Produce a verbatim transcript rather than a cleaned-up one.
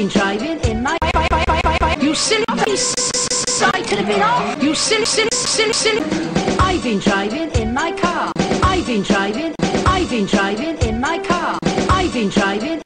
been driving in my... You silly I could have been off. You silly, silly, silly, silly. I've been driving in my car. I've been driving. I've been driving in my car. I've been driving